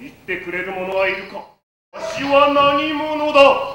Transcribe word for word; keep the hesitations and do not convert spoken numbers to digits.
言ってくれる者はいるか。わしは何者だ。